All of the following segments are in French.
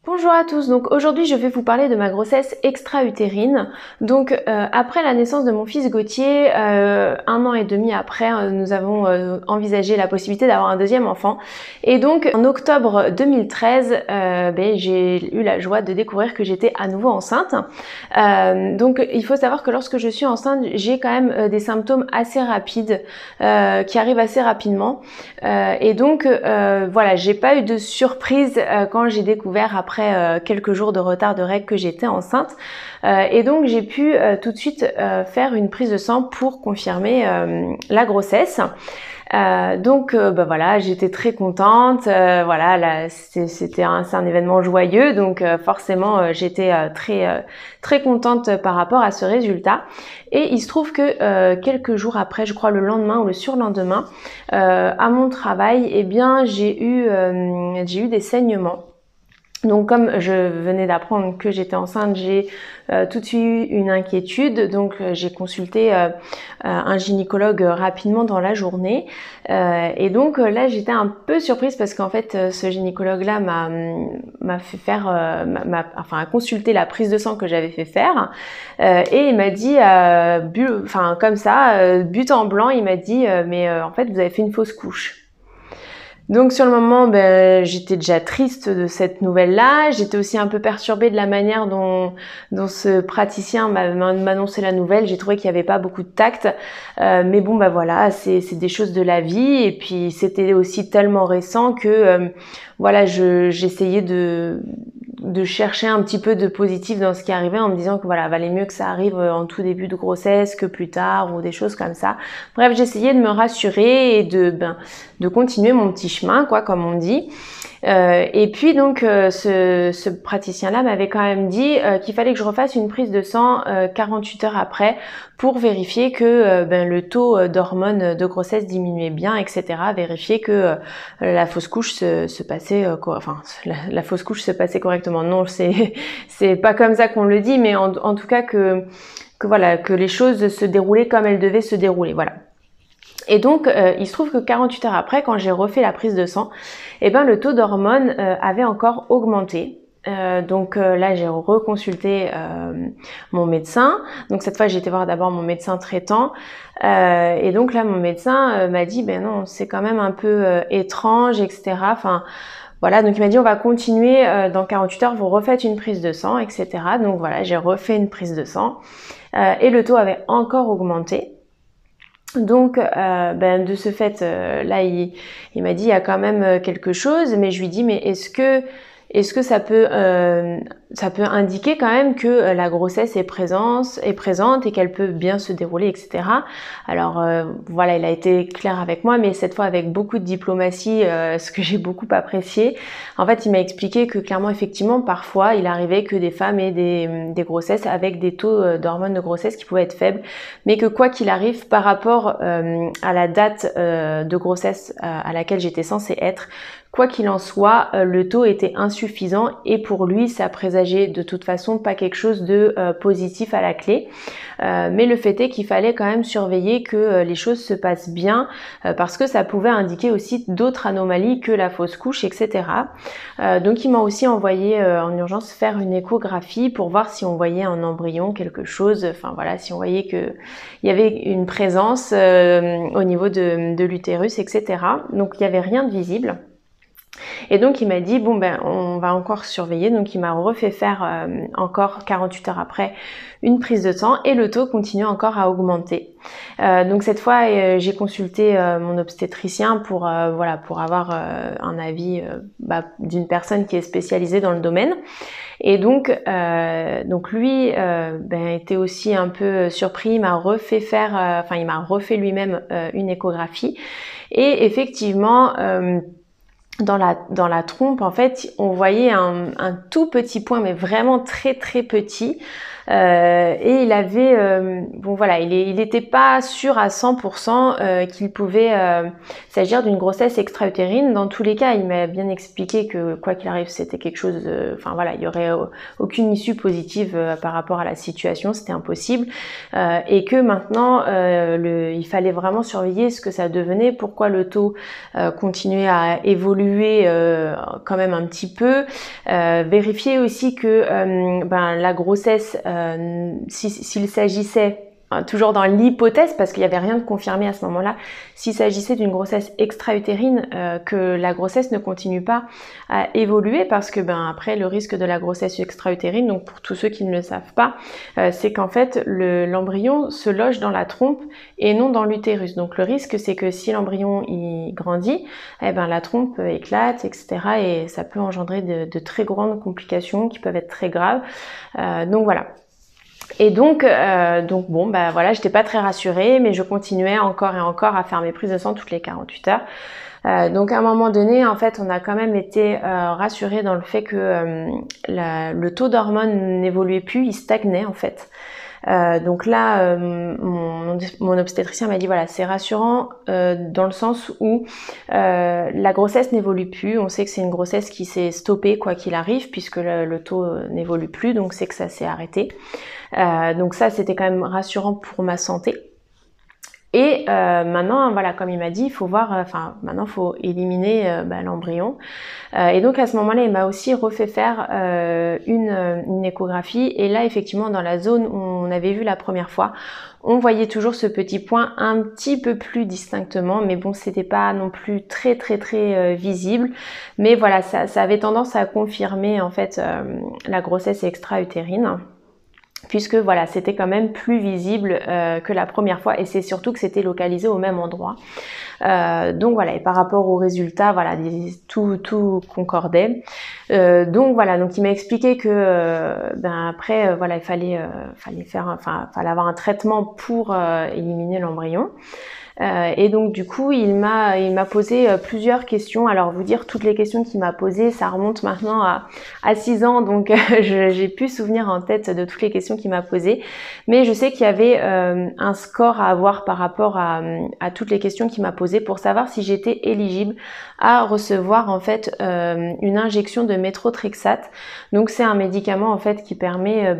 Bonjour à tous, donc aujourd'hui je vais vous parler de ma grossesse extra-utérine. Donc après la naissance de mon fils Gauthier, 1 an et demi après, nous avons envisagé la possibilité d'avoir un deuxième enfant. Et donc en octobre 2013, j'ai eu la joie de découvrir que j'étais à nouveau enceinte. Donc il faut savoir que lorsque je suis enceinte, j'ai quand même des symptômes assez rapides qui arrivent assez rapidement. Voilà, j'ai pas eu de surprise quand j'ai découvert après quelques jours de retard de règles que j'étais enceinte. Et donc j'ai pu tout de suite faire une prise de sang pour confirmer la grossesse. Voilà, j'étais très contente. Voilà, c'est un événement joyeux, donc forcément j'étais très contente par rapport à ce résultat. Et il se trouve que quelques jours après, je crois le lendemain ou le surlendemain, à mon travail, eh bien j'ai eu des saignements. Donc comme je venais d'apprendre que j'étais enceinte, j'ai tout de suite eu une inquiétude, donc j'ai consulté un gynécologue rapidement dans la journée. Là j'étais un peu surprise parce qu'en fait ce gynécologue-là m'a fait faire, a consulté la prise de sang que j'avais fait faire et il m'a dit, but en blanc, il m'a dit en fait vous avez fait une fausse couche. Donc sur le moment, j'étais déjà triste de cette nouvelle-là. J'étais aussi un peu perturbée de la manière dont ce praticien m'annonçait la nouvelle. J'ai trouvé qu'il n'y avait pas beaucoup de tact. Mais bon, voilà, c'est des choses de la vie. Et puis c'était aussi tellement récent que j'essayais de chercher un petit peu de positif dans ce qui arrivait en me disant que voilà, valait mieux que ça arrive en tout début de grossesse que plus tard ou des choses comme ça. Bref, j'essayais de me rassurer et de continuer mon petit chemin, quoi, comme on dit. Ce praticien-là m'avait quand même dit qu'il fallait que je refasse une prise de sang 48 heures après pour vérifier que le taux d'hormones de grossesse diminuait bien, etc. Vérifier que la fausse couche se passait, la fausse couche se passait correctement. Non, c'est pas comme ça qu'on le dit, mais en tout cas que les choses se déroulaient comme elles devaient se dérouler. Voilà. Et donc, il se trouve que 48 heures après, quand j'ai refait la prise de sang, le taux d'hormones avait encore augmenté. Là, j'ai reconsulté mon médecin. Donc cette fois, j'ai été voir d'abord mon médecin traitant. Et donc là, mon médecin m'a dit, non, c'est quand même un peu étrange, etc. Voilà, donc il m'a dit on va continuer dans 48 heures, vous refaites une prise de sang, etc. Donc voilà, j'ai refait une prise de sang et le taux avait encore augmenté. Donc de ce fait, là il m'a dit il y a quand même quelque chose, mais je lui dis mais est-ce que ça peut indiquer quand même que la grossesse est présente et qu'elle peut bien se dérouler, etc. Alors voilà, il a été clair avec moi, mais cette fois avec beaucoup de diplomatie, ce que j'ai beaucoup apprécié. En fait, il m'a expliqué que clairement, effectivement, parfois, il arrivait que des femmes aient des grossesses avec des taux d'hormones de grossesse qui pouvaient être faibles, mais que quoi qu'il arrive, par rapport à la date de grossesse à laquelle j'étais censée être, quoi qu'il en soit, le taux était insuffisant et pour lui, ça présageait de toute façon pas quelque chose de positif à la clé. Mais le fait est qu'il fallait quand même surveiller que les choses se passent bien parce que ça pouvait indiquer aussi d'autres anomalies que la fausse couche, etc. Donc il m'a aussi envoyé en urgence faire une échographie pour voir si on voyait un embryon, quelque chose, si on voyait qu'il y avait une présence au niveau de l'utérus, etc. Donc il n'y avait rien de visible. Et donc il m'a dit on va encore surveiller, donc il m'a refait faire encore 48 heures après une prise de sang et le taux continue encore à augmenter. Donc cette fois j'ai consulté mon obstétricien pour avoir un avis d'une personne qui est spécialisée dans le domaine. Et donc lui était aussi un peu surpris, il m'a refait faire, il m'a refait lui-même une échographie et effectivement dans la trompe, en fait, on voyait un tout petit point, mais vraiment très très petit, et il avait, bon voilà, il n'était pas sûr à 100% qu'il pouvait s'agir d'une grossesse extra-utérine. Dans tous les cas, il m'a bien expliqué que quoi qu'il arrive, c'était quelque chose, enfin voilà, il y aurait aucune issue positive par rapport à la situation, c'était impossible, et que maintenant, il fallait vraiment surveiller ce que ça devenait, pourquoi le taux continuait à évoluer quand même un petit peu, vérifier aussi que la grossesse, s'il s'agissait, toujours dans l'hypothèse, parce qu'il n'y avait rien de confirmé à ce moment-là, s'il s'agissait d'une grossesse extra-utérine, que la grossesse ne continue pas à évoluer, parce que après le risque de la grossesse extra-utérine, donc pour tous ceux qui ne le savent pas, c'est qu'en fait l'embryon se loge dans la trompe et non dans l'utérus. Donc le risque, c'est que si l'embryon il grandit, la trompe éclate, etc. et ça peut engendrer de très grandes complications qui peuvent être très graves. Donc voilà. Et donc bon, voilà, j'étais pas très rassurée, mais je continuais encore et encore à faire mes prises de sang toutes les 48 heures. Donc à un moment donné, en fait, on a quand même été rassurés dans le fait que le taux d'hormones n'évoluait plus, il stagnait en fait. Donc là, mon obstétricien m'a dit voilà, c'est rassurant dans le sens où la grossesse n'évolue plus. On sait que c'est une grossesse qui s'est stoppée quoi qu'il arrive, puisque le taux n'évolue plus, donc c'est que ça s'est arrêté. Donc ça, c'était quand même rassurant pour ma santé. Et maintenant, voilà, comme il m'a dit, il faut voir, maintenant, il faut éliminer l'embryon. Et donc à ce moment-là, il m'a aussi refait faire une échographie. Et là, effectivement, dans la zone où on avait vu la première fois, on voyait toujours ce petit point un petit peu plus distinctement, mais bon, c'était pas non plus très visible. Mais voilà, ça avait tendance à confirmer en fait la grossesse extra-utérine, puisque voilà, c'était quand même plus visible que la première fois, et c'est surtout que c'était localisé au même endroit. Donc voilà, et par rapport aux résultats, voilà, tout concordait. Donc voilà, donc il m'a expliqué que après voilà, il fallait avoir un traitement pour éliminer l'embryon. Et donc du coup il m'a posé plusieurs questions. Alors vous dire toutes les questions qu'il m'a posées, ça remonte maintenant à 6 ans, donc j'ai plus souvenir en tête de toutes les questions qu'il m'a posées, mais je sais qu'il y avait un score à avoir par rapport à toutes les questions qu'il m'a posées pour savoir si j'étais éligible à recevoir en fait une injection de méthotrexate. Donc c'est un médicament en fait qui permet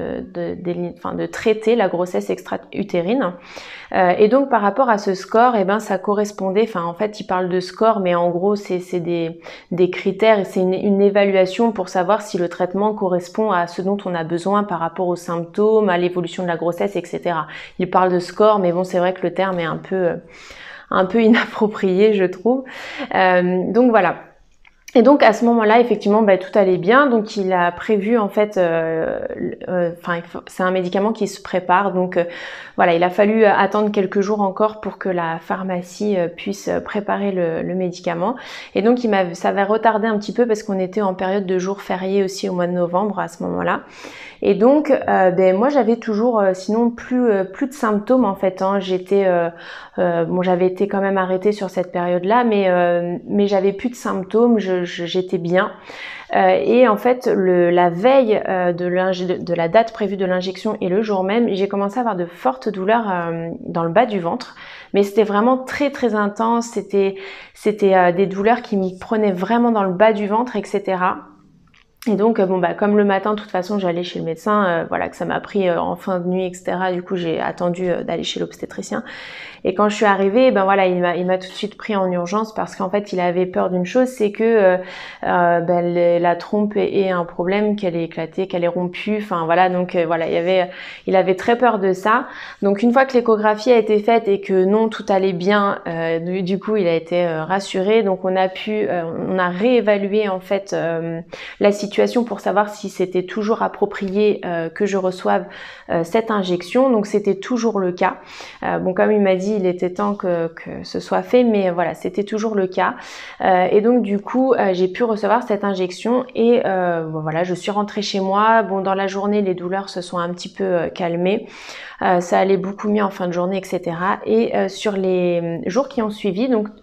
de traiter la grossesse extra-utérine. Et donc par rapport à ce score, ça correspondait, en fait il parle de score, mais en gros c'est des critères, et c'est une évaluation pour savoir si le traitement correspond à ce dont on a besoin par rapport aux symptômes, à l'évolution de la grossesse, etc. Il parle de score, mais bon, c'est vrai que le terme est un peu inapproprié, je trouve. Donc voilà. Et donc à ce moment-là, effectivement, tout allait bien. Donc il a prévu en fait, c'est un médicament qui se prépare. Donc voilà, il a fallu attendre quelques jours encore pour que la pharmacie puisse préparer le médicament. Et donc ça avait retardé un petit peu parce qu'on était en période de jours fériés aussi au mois de novembre à ce moment-là. Et donc moi j'avais toujours sinon plus de symptômes en fait. J'avais été quand même arrêtée sur cette période-là, mais j'avais plus de symptômes. J'étais bien. Et en fait, la veille de la date prévue de l'injection et le jour même, j'ai commencé à avoir de fortes douleurs dans le bas du ventre. Mais c'était vraiment très intense. C'était des douleurs qui me prenaient vraiment dans le bas du ventre, etc. Et donc comme le matin de toute façon j'allais chez le médecin, voilà, que ça m'a pris en fin de nuit, etc. Du coup j'ai attendu d'aller chez l'obstétricien. Et quand je suis arrivée, il m'a tout de suite pris en urgence parce qu'en fait il avait peur d'une chose, c'est que la trompe ait un problème, qu'elle ait éclaté, qu'elle ait rompu. Enfin voilà, donc il avait très peur de ça. Donc une fois que l'échographie a été faite et que non, tout allait bien, du coup il a été rassuré. Donc on a réévalué en fait la situation pour savoir si c'était toujours approprié que je reçoive cette injection. Donc c'était toujours le cas. Comme il m'a dit, il était temps que ce soit fait, mais voilà, c'était toujours le cas. Et donc du coup, j'ai pu recevoir cette injection et je suis rentrée chez moi. Bon, dans la journée, les douleurs se sont un petit peu calmées. Ça allait beaucoup mieux en fin de journée, etc. Et sur les jours qui ont suivi, donc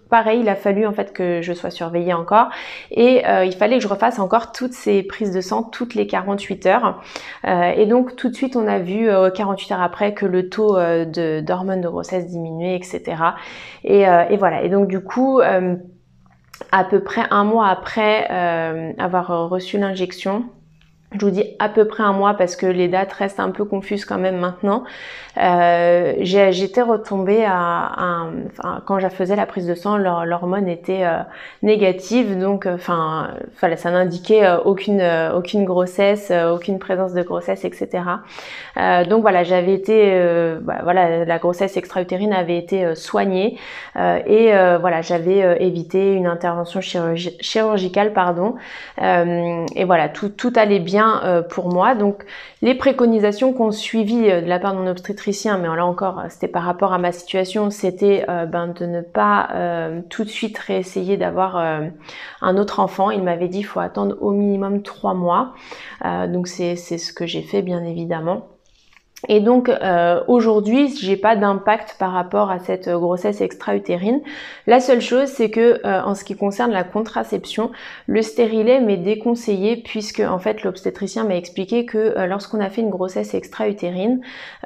pareil, il a fallu en fait que je sois surveillée encore et il fallait que je refasse encore toutes ces prises de sang toutes les 48 heures. Et donc tout de suite on a vu 48 heures après que le taux d'hormones de grossesse diminuait, etc. Et voilà. Et donc du coup, à peu près un mois après avoir reçu l'injection, je vous dis à peu près un mois parce que les dates restent un peu confuses quand même maintenant. J'étais retombée quand je faisais la prise de sang, l'hormone était négative, donc ça n'indiquait aucune grossesse, aucune présence de grossesse, etc. Donc voilà, j'avais été, la grossesse extra-utérine avait été soignée et voilà, j'avais évité une intervention chirurgicale, pardon. Et voilà, tout allait bien pour moi. Donc les préconisations qu'on suivit de la part de mon obstétricien, mais là encore c'était par rapport à ma situation, c'était de ne pas tout de suite réessayer d'avoir un autre enfant. Il m'avait dit il faut attendre au minimum 3 mois. Donc c'est ce que j'ai fait bien évidemment. Et donc aujourd'hui, j'ai pas d'impact par rapport à cette grossesse extra-utérine. La seule chose, c'est que en ce qui concerne la contraception, le stérilet m'est déconseillé puisque en fait l'obstétricien m'a expliqué que lorsqu'on a fait une grossesse extra-utérine,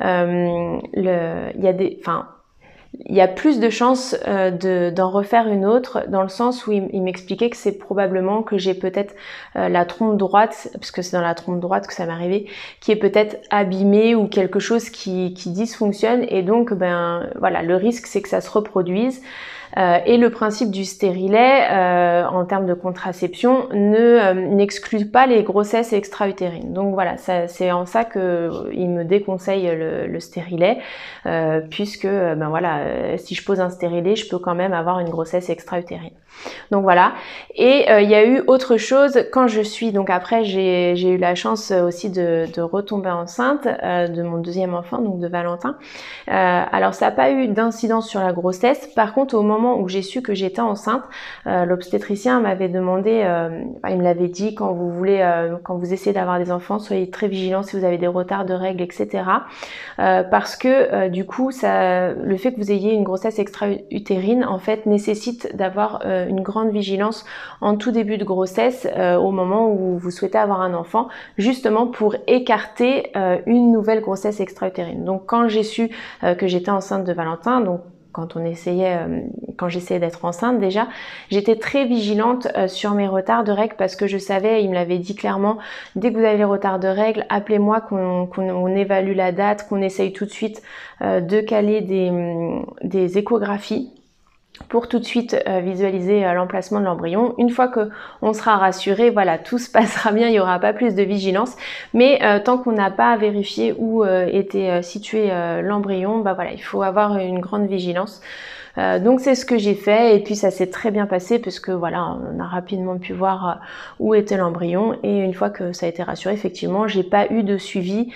il y a plus de chances d'en refaire une autre, dans le sens où il m'expliquait que c'est probablement que j'ai peut-être la trompe droite, parce que c'est dans la trompe droite que ça m'est arrivé, qui est peut-être abîmée ou quelque chose qui dysfonctionne, et donc voilà, le risque c'est que ça se reproduise. Et le principe du stérilet en termes de contraception n'exclut pas les grossesses extra-utérines. Donc voilà, c'est en ça que il me déconseille le stérilet, puisque si je pose un stérilet, je peux quand même avoir une grossesse extra-utérine. Donc voilà. Et il y a eu autre chose quand je suis, donc après j'ai eu la chance aussi de retomber enceinte de mon deuxième enfant, donc de Valentin. Alors ça n'a pas eu d'incidence sur la grossesse. Par contre, au moment où j'ai su que j'étais enceinte, l'obstétricien m'avait demandé, il me l'avait dit, quand vous essayez d'avoir des enfants, soyez très vigilants si vous avez des retards de règles, etc. Parce que du coup, le fait que vous ayez une grossesse extra-utérine, en fait, nécessite d'avoir une grande vigilance en tout début de grossesse, au moment où vous souhaitez avoir un enfant, justement pour écarter une nouvelle grossesse extra-utérine. Donc quand j'ai su que j'étais enceinte de Valentin, donc quand j'essayais d'être enceinte déjà, j'étais très vigilante sur mes retards de règles parce que je savais, il me l'avait dit clairement, dès que vous avez les retards de règles, appelez-moi, qu'on évalue la date, qu'on essaye tout de suite de caler des échographies pour tout de suite visualiser l'emplacement de l'embryon. Une fois que on sera rassuré, voilà, tout se passera bien, il n'y aura pas plus de vigilance. Mais tant qu'on n'a pas vérifié où était situé l'embryon, voilà, il faut avoir une grande vigilance. Donc c'est ce que j'ai fait et puis ça s'est très bien passé parce que voilà, on a rapidement pu voir où était l'embryon et une fois que ça a été rassuré, effectivement, j'ai pas eu de suivi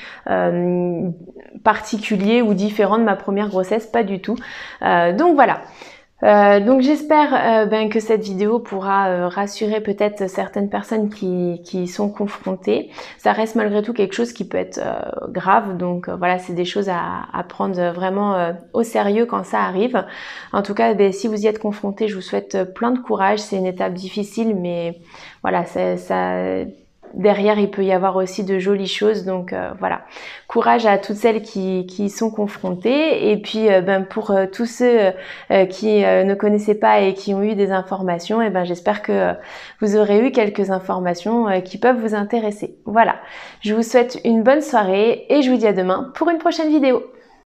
particulier ou différent de ma première grossesse, pas du tout. Donc voilà. Donc j'espère que cette vidéo pourra rassurer peut-être certaines personnes qui sont confrontées. Ça reste malgré tout quelque chose qui peut être grave, donc voilà, c'est des choses à prendre vraiment au sérieux quand ça arrive. En tout cas, si vous y êtes confrontés, je vous souhaite plein de courage. C'est une étape difficile, mais voilà, derrière, il peut y avoir aussi de jolies choses, donc voilà. Courage à toutes celles qui y sont confrontées, et puis pour tous ceux qui ne connaissaient pas et qui ont eu des informations, j'espère que vous aurez eu quelques informations qui peuvent vous intéresser. Voilà, je vous souhaite une bonne soirée et je vous dis à demain pour une prochaine vidéo.